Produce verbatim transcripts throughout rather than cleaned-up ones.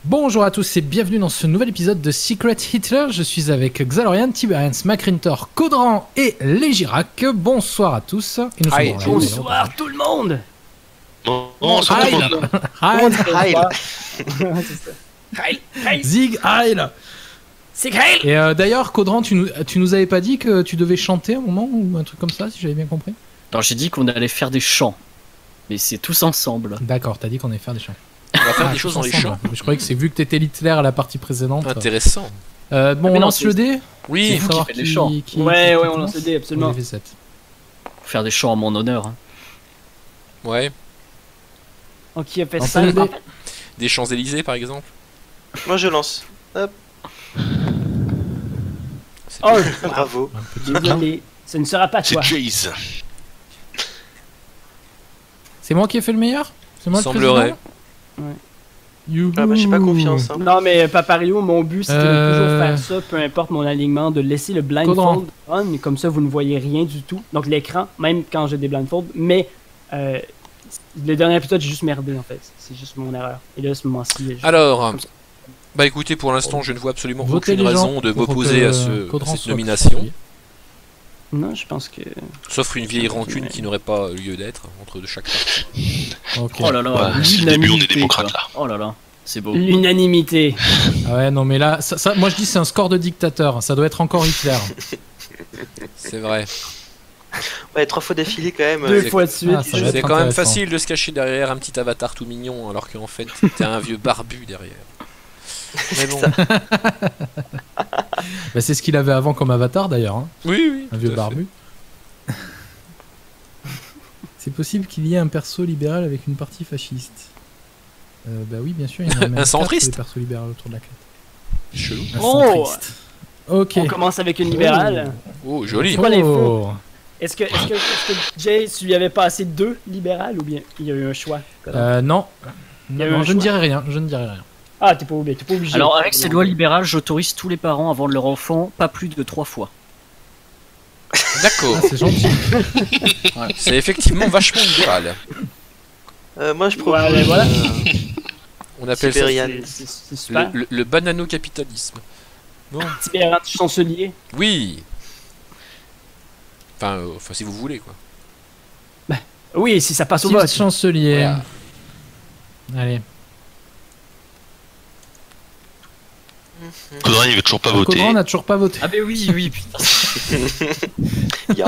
Bonjour à tous et bienvenue dans ce nouvel épisode de Secret Hitler. Je suis avec Xalorian, Tiberians, Macrintor, Caudran et Légirac. Bonsoir à tous. Et nous sommes Hi. en live, Bonsoir tout le monde. Bon, bonsoir tout le monde. Heil. Heil, Heil, Zig Heil. c'est Heil. Et euh, d'ailleurs, Caudran, tu nous, tu nous avais pas dit que tu devais chanter un moment ou un truc comme ça, si j'avais bien compris? Alors j'ai dit qu'on allait faire des chants, mais c'est tous ensemble. D'accord, t'as dit qu'on allait faire des chants. On va faire Ah, des choses tous dans les ensemble. champs. Je croyais que c'est vu que t'étais Hitler à la partie précédente. Intéressant. Euh, bon, Ah, on mais non, lance c'est- le dé. Oui, C'est vous qui Savoir faites les chants. qui- Ouais, qui ouais, on commence. lance le dé, absolument. On les fait sept. Faut faire des chants en mon honneur. Hein. ouais. Donc qui a fait Lance ça le dé. Des Champs-Élysées par exemple. Moi je lance. Hop, C'est Oh, bravo. Un petit- désolé, ce ne sera pas C'est toi. Jace. C'est moi qui ai fait le meilleur? C'est moi le Semblerait. président? Youhou. Ah bah j'ai pas confiance. Hein. Non mais Papario, mon but c'était de Euh. toujours faire ça, peu importe mon alignement, de laisser le blindfold on, comme ça vous ne voyez rien du tout. Donc l'écran, même quand j'ai des blindfolds, mais euh, le dernier épisode j'ai juste merdé en fait, c'est juste mon erreur. Et là à ce moment-ci, je- Alors, Comme ça. bah écoutez, pour l'instant, je ne vois absolument Votez aucune les gens raison de pour m'opposer que à, ce, Caudran à cette soit nomination, chancelier. non, je pense que sauf une vieille rancune Ouais. qui n'aurait pas lieu d'être entre de chaque partie. Ok. Oh là là, Ouais, c'est le début, on est l'unanimité, démocrate, quoi. là. Oh là là, c'est beau. l'unanimité. Ah ouais, non mais là, ça, ça- moi je dis c'est un score de dictateur. Ça doit être encore Hitler. C'est vrai. Ouais, trois fois d'affilée quand même. Deux euh, fois de suite. Ah, ça va C'est être quand même intéressant. facile de se cacher derrière un petit avatar tout mignon, alors qu'en fait, t'es un vieux barbu derrière. Mais bon. Bah, c'est ce qu'il avait avant comme avatar d'ailleurs, hein, Oui, oui. un tout vieux à fait. barbu. C'est possible qu'il y ait un perso libéral avec une partie fasciste. Euh, bah oui, bien sûr, il y en a même Un quatre, centriste des persos libéraux autour de la carte. Chelou. Un Oh centriste. Ok. On commence avec une libérale. Oh, joli. Quoi, l'info? Oh. Est-ce que, est-ce que, est-ce que Jay, tu lui avais passé deux libérales ou bien il y a eu un choix? Euh, non. Il y a eu Non, un je ne choix. dirais rien. Je ne dirais rien. Ah, t'es pas obligé, t'es pas obligé. Alors avec ces lois libérales, j'autorise tous les parents à vendre leur enfant pas plus de trois fois. D'accord. Ah, c'est gentil. C'est effectivement vachement libéral. euh, moi je propose. Ouais, ouais, voilà. euh, On appelle ça Sibérian. C'est- c'est- c'est le, super. le, le banano-capitalisme. Bon. Tibérian chancelier. Oui. Enfin, euh, enfin, si vous voulez, quoi. Oui, si ça passe au Petit vote. chancelier. Voilà. Allez. Caudran, il veut toujours pas voter. Caudran n'a toujours pas voté. Ah ben oui, oui, putain. Ya.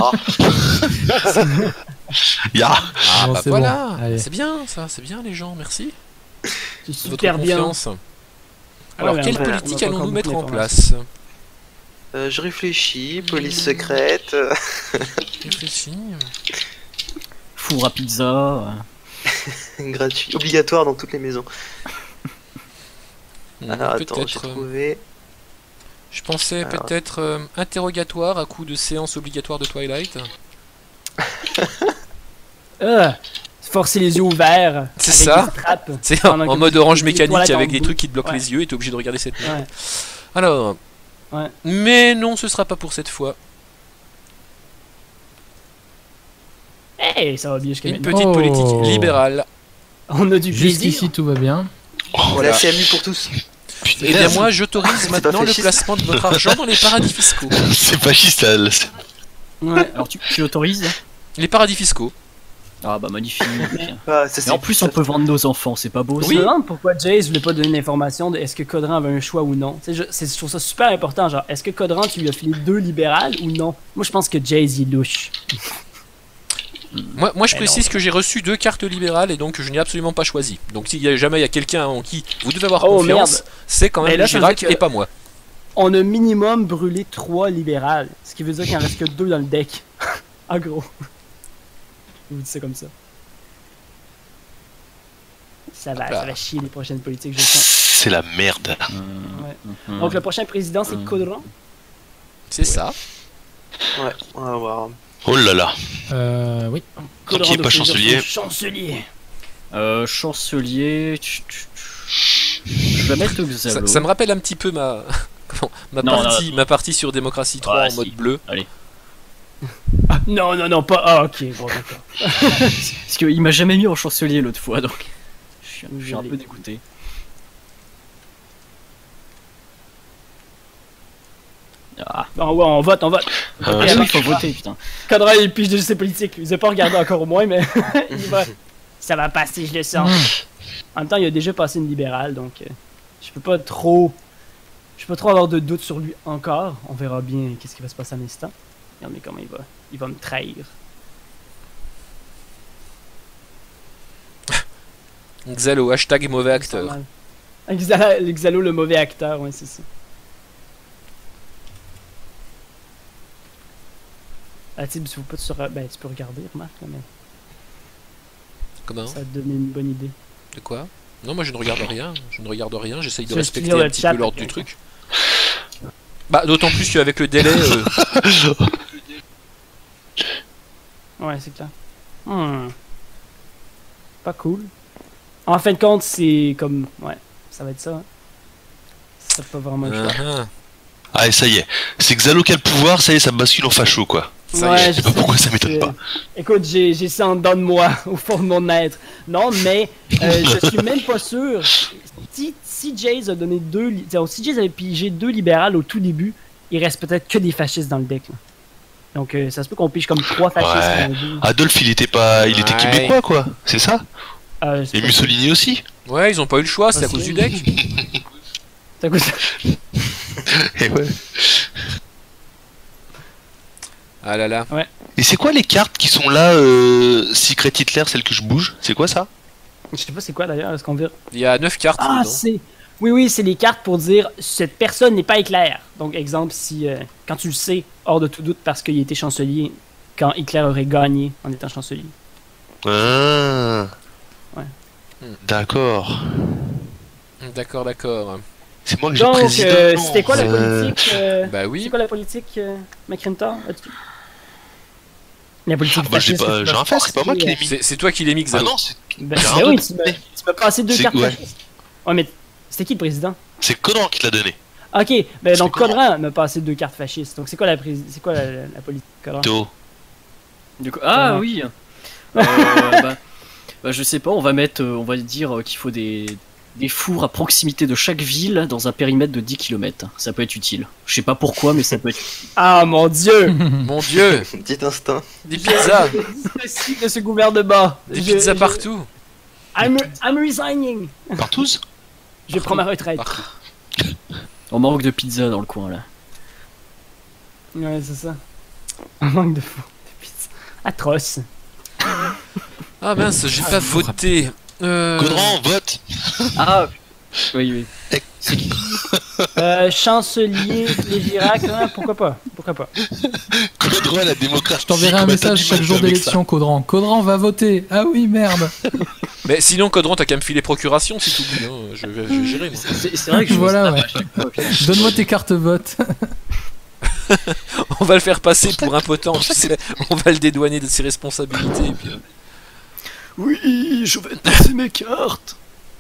Ya. Ah, Bon, bah c'est voilà. bon. Allez. C'est bien, ça. C'est bien, les gens. Merci. C'est de votre super bien. confiance. Alors, Ouais, quelle mais on a- politique on a pas allons-nous encore mettre beaucoup en d'informations. place? Euh, je réfléchis, police secrète. euh, Réfléchis. Four à pizza. gratuit, obligatoire dans toutes les maisons. Hmm, Alors attends, j'ai peut-être. euh, trouvé. Je pensais Alors. peut-être euh, interrogatoire à coup de séance obligatoire de Twilight. Euh, forcer les yeux ouverts. C'est avec ça. des trappes. C'est en, Pendant en que mode tu- orange tu- mécanique toilettes en avec des bout. trucs qui te bloquent Ouais. les yeux et t'es obligé de regarder cette merde. Ouais. Alors. Ouais. Mais non, ce sera pas pour cette fois. Hey, ça va bien jusqu'à Une maintenant. petite Oh. politique libérale. On a du plaisir. Jusqu'ici, tout va bien. Voilà, c'est M U pour tous. Et bien moi, j'autorise C'est maintenant pas le fasciste. placement de votre argent dans les paradis fiscaux. C'est fasciste, là. c'est- Ouais. Alors tu, tu autorises? Les paradis fiscaux. Ah bah magnifique. Ah, ça, Et c'est- en plus on peut vendre nos enfants, c'est pas beau ça? Je me demande pourquoi Jace voulait pas donner l'information de est-ce que Caudran avait un choix ou non. Tu sais, je, c'est- je trouve ça super important. Genre, est-ce que Caudran, tu lui as filé deux libérales ou non? Moi, je pense que Jace, il louche. Moi, moi je Eh précise non. que j'ai reçu deux cartes libérales et donc je n'ai absolument pas choisi. Donc s'il y a jamais il y a quelqu'un en qui vous devez avoir Oh, confiance, merde. c'est quand Mais même là, ça veut Chirac dire que- et pas moi. On a minimum brûlé trois libérales. Ce qui veut dire qu'il en reste que deux dans le deck. En gros. Je vous dis ça comme ça. Ça va, Hop là. ça va chier les prochaines politiques, je sens. C'est la merde. Mhm. Donc, le prochain président, c'est Caudran. C'est ça. Ouais, on va voir. Oh là là. Euh, oui. Tant Caudran qu'il est doit pas choisir chancelier. son Chancelier. Euh, chancelier... tch, tch, tch. Je vais mettre Ça, Xalo. ça me rappelle un petit peu ma comment, ma Non, partie ma partie sur démocratie trois Ouais, en mode si. bleu. Ah, non, non, non, pas. Ah, ok, bon, d'accord. Parce qu'il m'a jamais mis en chancelier l'autre fois, donc... Je suis, je suis un Désolé. peu dégoûté. Bon, ouais, on vote, on vote. Euh, Ah oui, faut voter, putain. Cadran, il pige de ses politiques. Il a pas regardé encore au moins, mais il va. Ça va passer, je le sens. En même temps, il a déjà passé une libérale, donc euh, je peux pas trop. Je peux pas trop avoir de doute sur lui encore. On verra bien qu'est-ce qui va se passer à l'instant. Regardez comment il va. Il va me trahir. Xalo, hashtag mauvais acteur. Xalo, Xalo, le mauvais acteur, ouais, c'est ça. Ah, tu sais, faut pas te sur... Ben, tu peux regarder, remarque, là, mais Comment? ça va te donner une bonne idée. De quoi? Non, moi je ne regarde rien. Je ne regarde rien. J'essaye de Je respecter lire le un petit chat, peu l'ordre ok. du truc. Bah, d'autant plus qu'avec le délai. euh, Ouais, c'est clair. Hmm. Pas cool. En fin de compte, c'est comme... Ouais, ça va être ça. Hein. C'est pas vraiment le choix. uh-huh. Ah, et ça y est. C'est Xalo qui a le pouvoir, ça y est, ça bascule en facho, quoi. Ça y Ouais, est. je Je sais pas sais pourquoi ça que- m'étonne pas. Écoute, j'ai j'ai ça en dedans de moi, au fond de mon être. Non, mais euh, je suis même pas sûr. Si, si Jays a donné deux... li- t'sais, Si Jays avait pigé deux libérales au tout début, il reste peut-être que des fascistes dans le deck. Là. Donc euh, ça se peut qu'on pige comme trois fascistes. Ouais. dans le deck. Adolphe, il était pas. Il était Ouais. québécois, quoi. C'est ça? Euh, c'est Et pas- Mussolini aussi? Ouais, ils ont pas eu le choix, c'est à Ah, cause si. du deck. c'est à cause- Et ouais. Ah là là. Et c'est quoi les cartes qui sont là, euh, Secret Hitler, celles que je bouge? C'est quoi ça? Je sais pas c'est quoi d'ailleurs, est-ce qu'on vire? Il y a neuf cartes. Ah, dedans. c'est... Oui, oui, c'est les cartes pour dire cette personne n'est pas éclair. Donc, exemple, si euh, quand tu le sais, hors de tout doute, parce qu'il était chancelier, quand Hitler aurait gagné en étant chancelier. Ah. Ouais. D'accord. D'accord, d'accord. C'est moi que j'ai Donc, président. euh, c'était quoi la Euh, politique euh, Bah C'est oui. quoi la politique, euh, McIntyre? As-tu- La politique Ah bah j'ai fasciste pas, que j'ai tu rien vas fait, c'est pas moi qui l'ai forcer, mis. C'est c'est toi qui l'ai mis, Ah Xalo. non, c'est euh, Ben, j'ai ben rien oui, d'autre. tu m'as tu m'as passé deux C'est- cartes ouais. fascistes. Ouais, mais c'était qui le président? c'est Conan qui te l'a donné. Ok, ben C'est donc comment? Codran m'a passé deux cartes fascistes. Donc c'est quoi la, pré- c'est quoi la, la, la politique, Codran? Théo. Du coup, ah Ouais. oui. Euh, bah, bah, je sais pas, on va mettre, euh, on va dire euh, qu'il faut des, des fours à proximité de chaque ville dans un périmètre de dix kilomètres. Ça peut être utile. Je sais pas pourquoi, mais ça peut être utile. Ah mon dieu! Mon dieu. Petit instinct. Des pizzas. Merci de ce gouvernement. Des Je- pizzas je- partout. I'm, I'm resigning. Partous? Je prends ma retraite. Partout. On manque de pizza dans le coin là. Ouais, c'est ça. Un manque de fou. De pizza. Atroce. Ah mince, j'ai pas voté. Euh... Conan, vote. Ah oui, oui. Euh, chancelier, les Girac, hein, pourquoi pas? Pourquoi pas? Conan, la démocratie. Je t'enverrai un message chaque jour d'élection, Codran. Codran va voter. Ah oui, merde. Mais sinon, Codran, t'as qu'à me filer procuration si t'oublies. Hein. Je, vais- je vais gérer, moi. C'est c'est vrai que je Voilà, me ouais. snap à chaque fois, ok. Donne-moi tes cartes vote. On va le faire passer pour impotent. tu sais, On va le dédouaner de ses responsabilités. Et puis, euh, Oui, je vais te passer mes cartes.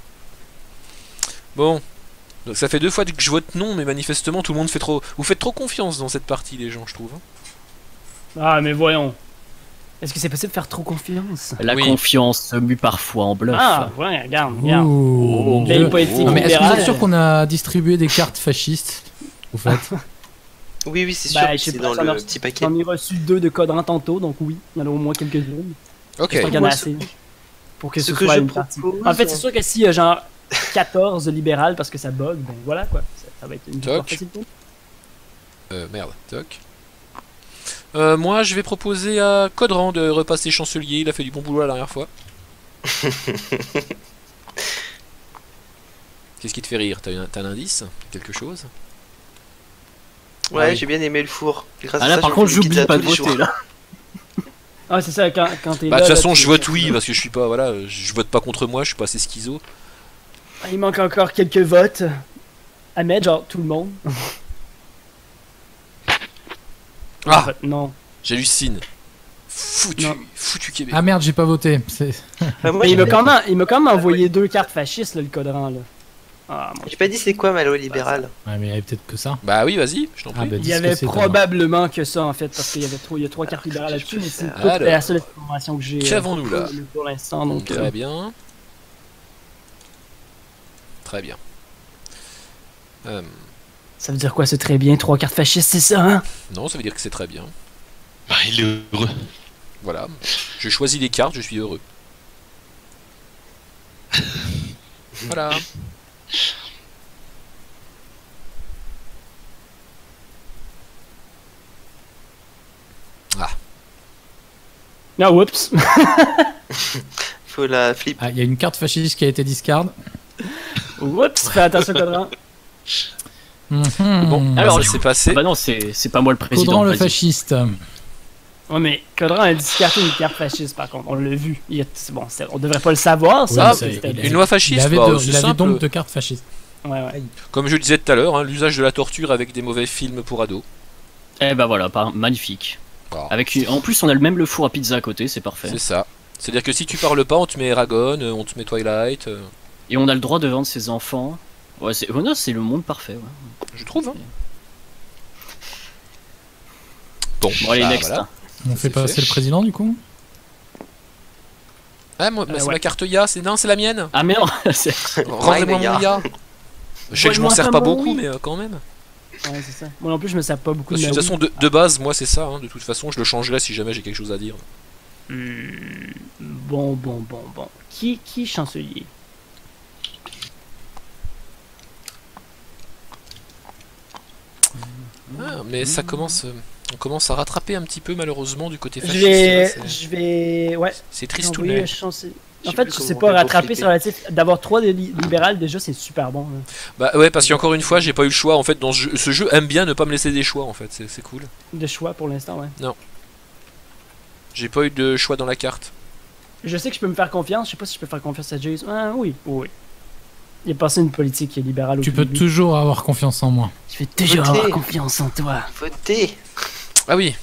Bon. Donc ça fait deux fois que je vote non, mais manifestement tout le monde fait trop. Vous faites trop confiance dans cette partie, les gens, je trouve. hein. Ah, mais voyons. Est-ce que c'est possible de faire trop confiance? La Oui. confiance se mue parfois en bluff. Ah, ouais, regarde, regarde. Ouh, mon Belle Dieu. politique Non, mais est-ce que vous libérale. êtes sûr qu'on a distribué des cartes fascistes au fait? Oui, oui, c'est sûr. Bah, je sais c'est pas, dans ça le marche. petit paquet. J'en ai reçu deux de Codran tantôt, donc oui, il y en a au moins quelques-unes. Ok. J'espère qu'il y en a Moi, assez. Pour que ce ce, que soit je une partie. propose- En fait, c'est sûr que s'il y a genre quatorze libérales parce que ça bug, ben voilà quoi. Ça, ça va être une victoire Toc. facile pour nous. Euh, merde, toc. Euh, moi, je vais proposer à Codran de repasser chancelier. Il a fait du bon boulot la dernière fois. Qu'est-ce qui te fait rire? T'as un, t'as un indice? Quelque chose? Ouais, Ah oui. j'ai bien aimé le four. Grâce Ah à là ça, par je contre fais une j'oublie pizza pas tous de les voter jours. là. Ah, c'est ça, quand, quand t'es Bah, de là, toute là, façon, tu- je vote oui parce que je suis pas. Voilà, je vote pas contre moi, je suis pas assez schizo. Ah, il manque encore quelques votes à mettre, genre tout le monde. Ah, En fait, non. j'hallucine. Foutu, Non. foutu Québec. Ah merde, j'ai pas voté. C'est- Bah, moi, Mais il j'ai m'a pas- quand même, il m'a quand même envoyé deux cartes fascistes, là, le Codran, là. Ah, mon j'ai pas dit c'est quoi ma loi libérale. Ouais, mais il y avait peut-être que ça. Bah oui, vas-y, je t'en prie. Ah, bah, Il dis y ce que avait c'est, probablement que ça en fait parce qu'il y avait trop, il y a trois cartes libérales là-dessus, mais c'est Alors. toute la seule information que j'ai. euh, Qu'avons-nous là? pour l'instant, donc. Très euh, bien. Très bien. Euh, Ça veut dire quoi, c'est très bien? Trois cartes fascistes, c'est ça, hein? Non, ça veut dire que c'est très bien. Bah, il est heureux. Voilà. Je choisis les cartes, je suis heureux. Voilà. Ah. Ah, oups! Faut la flip. Ah, il y a une carte fasciste qui a été discard. Oups! Fais attention, Codran. Mhm. Bon, Alors, alors du ça coup, s'est passé. Bah non, c'est c'est pas moi le président. Caudran le vas-y. fasciste. Ouais, mais Codran a discarté une carte fasciste, par contre. On l'a vu. Il a- c'est bon, c'est- on devrait pas le savoir, ça. Oui, mais ça, c'était- il a- Une loi Il fasciste, avait, bah, de- c'est il avait simple. donc deux cartes fascistes. Ouais, ouais. Comme je le disais tout à l'heure, hein, l'usage de la torture avec des mauvais films pour ados. Eh bah voilà, par- magnifique. Voilà. Avec une- En plus, on a le même le four à pizza à côté, c'est parfait. C'est ça. C'est-à-dire que si tu parles pas, on te met Eragon, euh, on te met Twilight. euh, Et on a le droit de vendre ses enfants. Ouais, c'est ouais, non, c'est le monde parfait. Ouais. Je trouve. Hein. Bon, Bon, allez, bah, next. voilà. On fait C'est passer fait. le président du coup. Ah, moi, Euh, c'est ouais. ma carte Ya, c'est non, c'est la mienne. Ah, mais non, c'est- Rendez-moi Ya. mon Ya. Je sais que je m'en Donne-moi sers pas pas mon beaucoup, oui. mais euh, quand même. Ouais, c'est ça. Moi non plus, je me sers pas beaucoup De de toute ma façon, de, de base, moi c'est ça. hein. De toute façon, je le changerai si jamais j'ai quelque chose à dire. Wii. Hmm, Bon, bon, bon, bon. Qui, qui est chancelier? Ah, mais ça commence. euh, On commence à rattraper un petit peu malheureusement du côté Je fasciste. vais. là, c'est- Je vais. Ouais. C'est j'ai triste envoyé mais le chancelier. Je En sais fait, plus je comment sais on pas fait pour rattraper flipper. sur la titre. D'avoir trois de li- libérales, déjà, c'est super bon. là. Bah ouais, parce qu'encore une fois, j'ai pas eu le choix. En fait, dans ce jeu, ce jeu aime bien ne pas me laisser des choix. En fait, c'est c'est cool. De choix pour l'instant, ouais. J'ai pas eu de choix dans la carte. Je sais que je peux me faire confiance. Je sais pas si je peux faire confiance à Jace. Ah, oui, oui. Il est passé une politique qui est libérale au Tu tout peux début. toujours avoir confiance en moi. Je vais toujours Votez. avoir confiance en toi. Votez. Ah oui.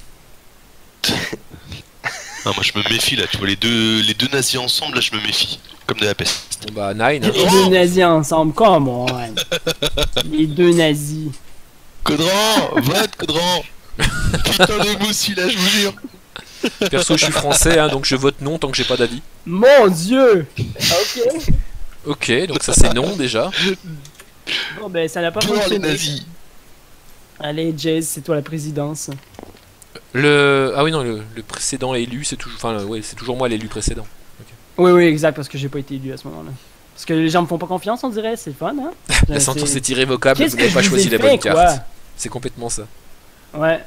Ah, moi je me méfie là, tu vois les deux, les deux nazis ensemble là, je me méfie. Comme de la peste. Bon bah Nine. hein. Les deux nazis ensemble, come on. Les deux nazis. Codran, vote Codran. Putain de mot celui-là, je vous jure. Perso, je suis français, hein, donc je vote non tant que j'ai pas d'avis. Mon dieu. Ok. Ok, donc ça c'est non déjà. Bon ben ça n'a pas Dehors les fonctionné. nazis. Allez Jace, c'est toi la présidence. Le ah oui non le, le précédent élu c'est toujours enfin ouais c'est toujours moi l'élu précédent. Oui oui exact parce que j'ai pas été élu à ce moment-là. Parce que les gens me font pas confiance on dirait, c'est fun hein. La Euh, sentence c'est- est irrévocable, Qu'est-ce vous que n'avez je pas vous choisi ai la fait, bonne quoi? carte. C'est complètement ça. Ouais.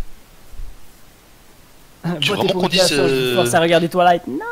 Tu veux Votez vraiment pour qu'on une dise, création, je vous euh, force à regarder Twilight. Non.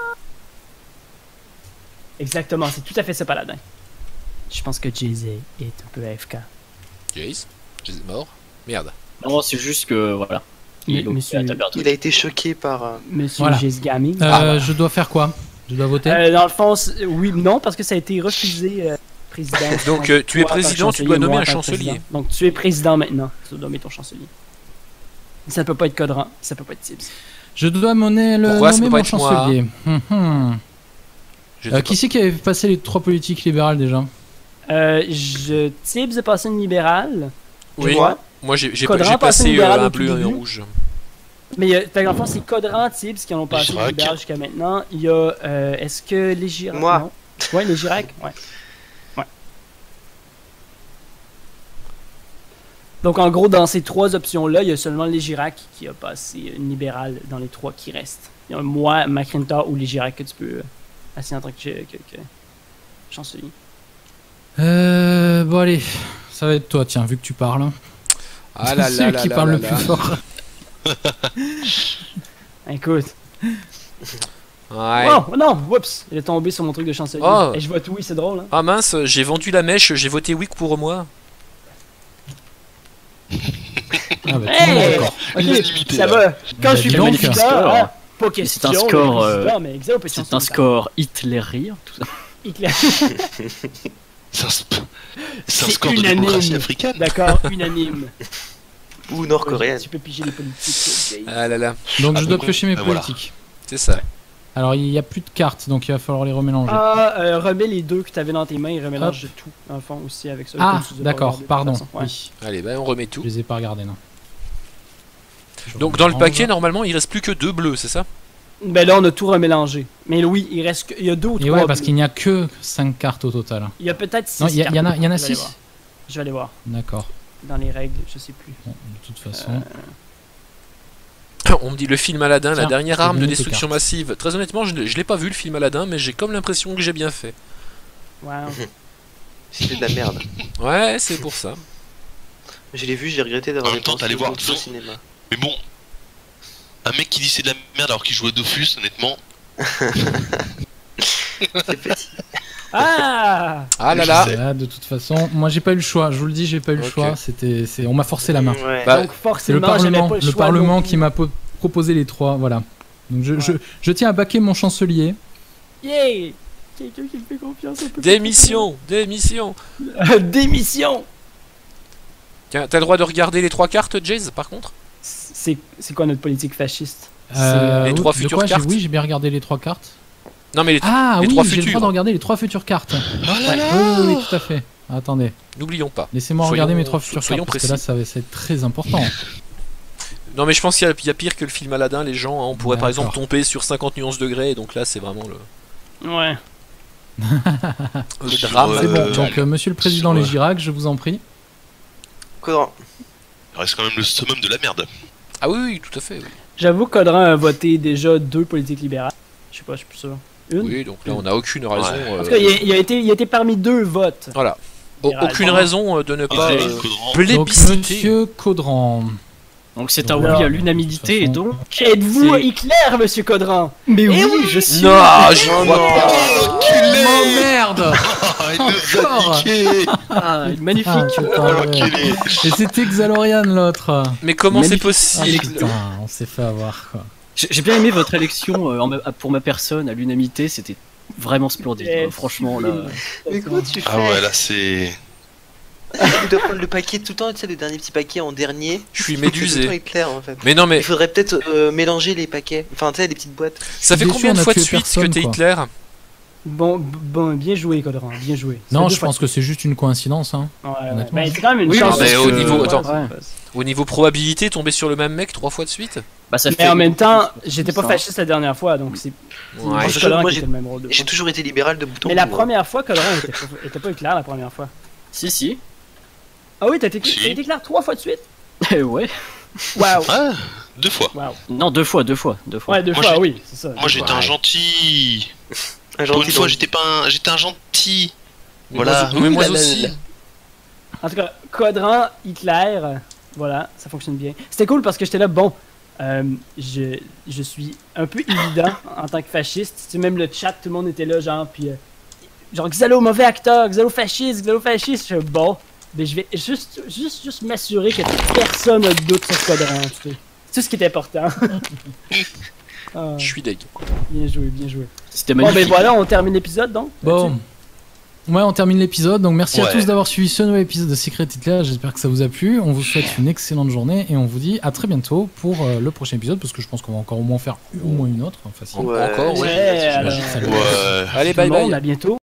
Exactement, c'est tout à fait ça Paladin. Je pense que Jace est est un peu A F K. Jace, Jace est mort. Merde. non, c'est juste que voilà. Mais- Il est monsieur- à taper un truc. Il a été choqué par. euh, Monsieur Voilà. Jace Gaming. Euh, Ah, bah. Je dois faire quoi? Je dois voter? Euh, dans le fond, c'est- oui, non, parce que ça a été refusé, euh, président. Donc, euh, tu es Toi, en tant que président, tu dois chancelier, nommer moi, un en tant que chancelier. président. Donc, tu es président maintenant. Tu dois nommer ton chancelier. Ça peut pas être Codran, ça peut pas être Tibbs. Je dois mener le Pourquoi ça nommer peut pas mon être moi chancelier. Hum, hum. Je Euh, sais qui c'est qui avait passé les trois politiques libérales déjà? Euh, je... Tibbs a passé une libérale. pas. Oui. je vois. Moi j'ai j'ai Codran j'ai a passé passé une libérale euh, au un tout bleu et un début. rouge. Mais euh, fait, dans le fond, c'est Codran, Tibbs qui en ont passé une Girac. libérale jusqu'à maintenant. Il y a. Euh, Est-ce que les Girac. Moi. Non. Ouais, les Girac. Ouais. Ouais. Donc, en gros, dans ces trois options-là, il y a seulement les Girac qui a passé une libérale dans les trois qui restent. Il y a moi, Macrintor ou les Girac que tu peux euh, assigner en tant que, que, que chancelier. Euh, bon allez, ça va être toi, tiens, vu que tu parles. Ah là C'est là lui là qui là parle là le là. plus fort. Écoute. Ouais. Oh, non, whoops, il est tombé sur mon truc de chancelier. Oh. Et je vote oui, c'est drôle. Hein? Ah mince, j'ai vendu la mèche, j'ai voté oui pour moi. Ah bah, tout le monde est Hey! d'accord. Ok, Unanimité, ça là. va. Quand Bah, je suis dis donc, président, score. hein, pas C'est question. un le score, président, euh, mais Exo peut C'est un chancelier. score hitlérien, tout ça. Hitler. C'est un, sp- c'est un C'est score de unanime. démocratie africaine. D'accord, unanime. Ou nord-coréenne. Tu peux piger les politiques. Ah là là, Donc Ah, je dois bon, piocher mes ah, voilà. politiques. c'est ça. Alors il n'y a plus de cartes, donc il va falloir les remélanger. Ah, euh, remets les deux que tu avais dans tes mains et remélange tout, dans le fond, aussi avec ça. Ah, comme tu les as pas d'accord, regardés, de toute pardon. façon. Ouais. Oui, Allez, ben on remet tout. je les ai pas regardés, non. Je Donc dans le remélange. paquet, normalement, il reste plus que deux bleus, c'est ça? Ben là, on a tout remélangé. Mais oui, il reste que... Il y a deux ou Et trois. ouais, parce bleus. qu'il n'y a que cinq cartes au total. Il y a peut-être six. Non, il y, a- il y en a, il y en a Je vais aller six. voir. Je vais aller voir. D'accord. dans les règles, je sais plus. Bon, de toute façon. Euh, On me dit le film Aladdin, Tiens, la dernière je vais arme de donner tes destruction cartes. massive. Très honnêtement, je ne je l'ai pas vu le film Aladdin, mais j'ai comme l'impression que j'ai bien fait. wow. C'était de la merde. Ouais, c'est pour ça. Je l'ai vu, j'ai regretté d'avoir En même temps, dépensé t'allais voir beaucoup au dedans. cinéma. Mais bon, un mec qui dit c'est de la merde alors qu'il joue à Dofus, honnêtement. C'est petit. Ah Ah là Je là. sais. Là, de toute façon, moi j'ai pas eu le choix. Je vous le dis, j'ai pas eu le Ok. choix. C'était, c'est, on m'a forcé la main. Ouais. Bah, Donc C'est le forcément, j'avais Parlement, pas le, le choix Parlement non qui plus. m'a po- proposé les trois. Voilà. Donc je, Ouais. je, je tiens à baquer mon chancelier. Yeah Quelqu'un qui me fait confiance un peu. Démission, démission. Démission. Tiens, t'as le droit de regarder les trois cartes, Jaze, par contre? C'est c'est quoi notre politique fasciste? Euh, les oui, trois de futures quoi, j'ai- cartes. Oui, j'ai bien regardé les trois cartes. Non, mais les- Ah les oui, trois j'ai le futures. droit de regarder les trois futures cartes. Oh là Ouais, là. oui, oui, oui, tout à fait. Attendez, N'oublions pas. laissez-moi Soyons- regarder mes trois futures soyons cartes parce que là, précis. ça va ça va être très important. Non, mais je pense qu'il y, a- il y a pire que le film Aladdin, les gens. Hein, on pourrait par D'accord. exemple tomber sur cinquante nuances degrés, et donc là, c'est vraiment le, Ouais. le Sur, drame. C'est bon. Euh, Donc, euh, Monsieur le Président sur, euh, Les Girac, je vous en prie. Codran. Il reste quand même le summum de la merde. Ah oui, oui, tout à fait. Oui, J'avoue que Codran a voté déjà deux politiques libérales. Je sais pas, je suis plus sûr. Une? oui donc là, on n'a aucune raison. Ouais. euh, En tout cas, il a, il a été, il a été parmi deux votes. Voilà. Au- libéral. aucune raison euh, de ne pas Après, euh, Codran, Donc, plébisciter. Monsieur Caudran. Donc c'est un Alors, oui à de l'unanimité et toute façon- donc. Êtes-vous C'est- Hitler, monsieur Codran? Mais oui, je suis. Non, j'y Non, crois non. pas. Oh merde. Ah, il nous a Encore. niqué. Ah, magnifique. Ah, putain, ouais. Enculé. Et c'était Xalorian l'autre. Mais comment c'est Magnifique. Ah, possible? putain, on s'est fait avoir quoi. J'ai j'ai bien aimé votre élection euh, en ma- pour ma personne à l'unanimité, c'était vraiment splendide. Eh, quoi. Franchement, là. Mais comment tu fais Ah ouais, là c'est. Tu dois prendre le paquet tout le temps, tu sais, le dernier petit paquet en dernier. Je suis C'est tout le temps médusé. avec Claire en fait. Mais non, mais Il faudrait peut-être euh, mélanger les paquets. Enfin, tu sais, les petites boîtes. ça fait déçu, combien de on a fois de tué suite personne, que t'es quoi. Hitler? Bon, b- bon, bien joué, Codran, bien joué. Ça Non, fait je deux pense que c'est juste une coïncidence. Hein. fois- Ouais, ouais. honnêtement. Ben, c'est quand même une Oui, chance. mais parce au que- niveau- ouais, attends. c'est pas- Au niveau probabilité, tomber sur le même mec trois fois de suite? Bah, ça fait. Mais en même temps, j'étais pas Ça. fasciste la dernière fois, donc c'est Ouais. c'est je- Codran moi, qui j'ai- était le même rôle de J'ai fois. toujours été libéral de bouton. Mais la moi. première fois, Codran était, pas- était pas Hitler la première fois. Si, si. Ah oui, t'as été, Si. t'as été Hitler trois fois de suite? Eh ouais. Waouh! Ah, deux fois. Waouh! Non, deux fois, deux fois, deux fois. Ouais, deux Moi, fois, j'ai- oui, c'est ça. Moi j'étais un Ouais. gentil. Un Pour gentil une fois, dans- j'étais pas un. J'étais un gentil. Mais Voilà. moi- Mais moi Ouh là là aussi. là là. En tout cas, Codran, Hitler, euh, voilà, ça fonctionne bien. C'était cool parce que j'étais là, bon, euh, je, je suis un peu évident en tant que fasciste. Tu sais, même le chat, tout le monde était là, genre, puis euh, genre, Xalo, mauvais acteur, Xalo fasciste, Xalo fasciste. Je suis bon, mais je vais juste, juste, juste m'assurer que personne ne doute sur Codran, tu sais. C'est tout ce qui est important. Ah, Je suis deg. bien joué, bien joué. C'était Bon, magnifique. ben voilà, on termine l'épisode donc. Bon. Ouais, on termine l'épisode. Donc merci à Ouais. tous d'avoir suivi ce nouvel épisode de Secret Hitler. J'espère que ça vous a plu. On vous souhaite une excellente journée et on vous dit à très bientôt pour euh, le prochain épisode parce que je pense qu'on va encore au moins faire au moins une autre. Facile. Ouais, Encore, Ouais, ouais. alors, J'imagine que ça va- Ouais. Allez, tout le bye monde, bye. à bientôt.